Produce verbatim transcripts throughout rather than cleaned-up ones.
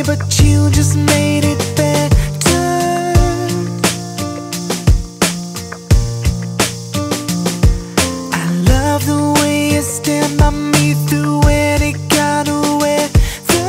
but you just made it better. I love the way you stand by me through any kind of weather.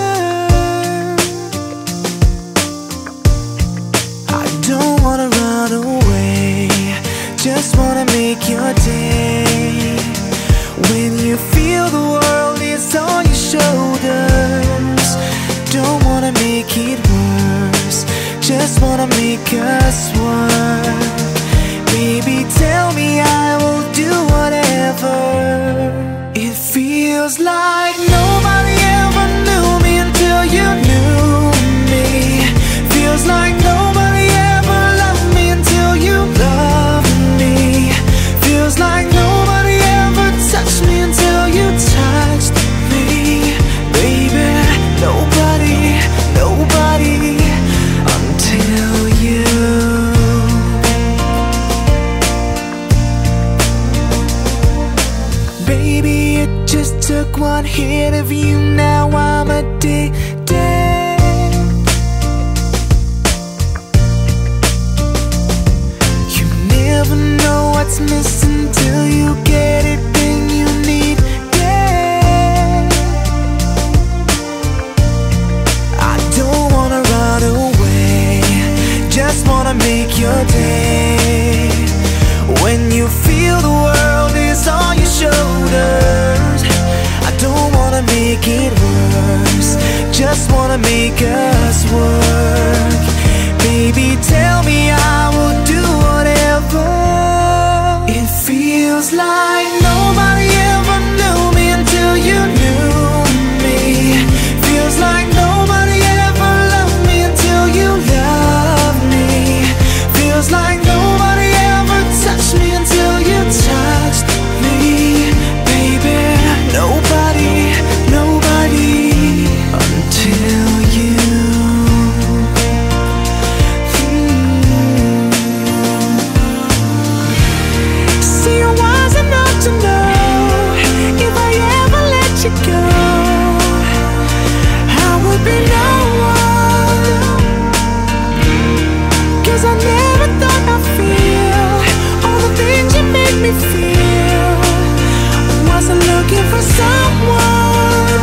I don't wanna run away, just wanna make your day. When you feel the world is on your shoulders, don't wanna make it worse, just wanna make us work. Baby, tell me I will do whatever. It feels like nobody ever knew me until you knew me. Feels like nobody ever loved me until you loved me. Feels like nobody ever touched me until you touched me. Baby, nobody, nobody until you. Baby, it just took one hit of you, now I'm addicted. You never know what's missing till you get it, then you need it. I don't wanna run away, just wanna make your day. When you feel the world is on your shoulders, I don't wanna make it worse, just wanna make us work. Baby, tell me I will do whatever. It feels like nobody ever knew me until you knew me. Feels like nobody ever loved me until you loved me. Feels like nobody ever touched me until you touched me. Baby, nobody, nobody until you. Mm. See, I wasn't enough to know if I ever let you go, I would be no one. 'Cause I never thought I'd feel all the things you made me feel. Wasn't looking for someone,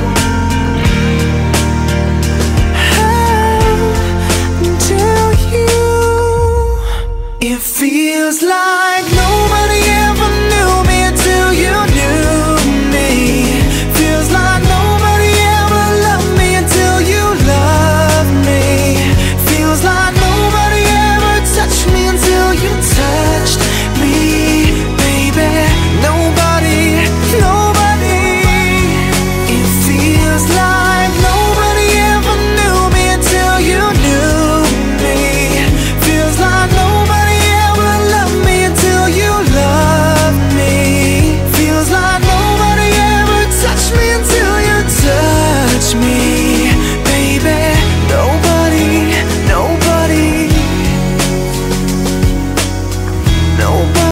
oh, until you. It feels like nobody ever knew me until you knew me. Feels like nobody ever loved me until you loved me. Feels like nobody ever touched me until you touched me. Baby, nobody, nobody. It feels like nobody ever knew me until you knew me. Feels like nobody ever loved me until you loved me. Feels like nobody ever touched me until you touched me. Baby, nobody, nobody, nobody.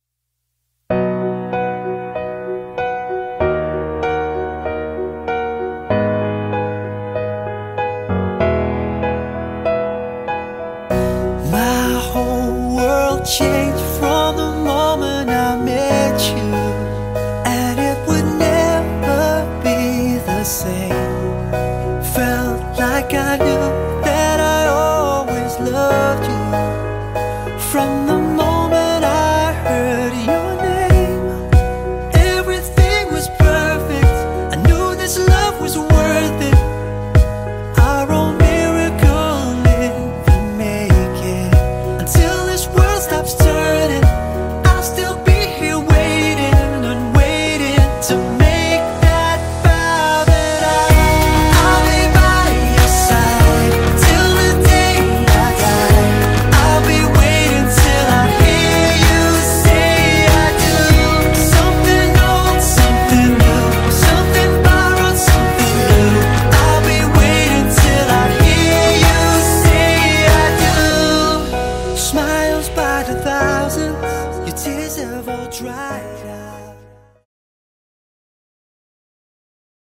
My whole world changed from the moment I met you, and it would never be the same. Felt like I knew that I always loved you from the moment I heard your name. Everything was perfect, I knew this love was worth it. Our own miracle living, make it. Until this world stops turning, I'll still be here waiting and waiting to make that vow that I, I'll be by your side till the day I die. I'll be waiting till I hear you say I do. Something old, something new, something borrowed, something new. I'll be waiting till I hear you say I do. Smiles by the thousands, your tears have all dried out.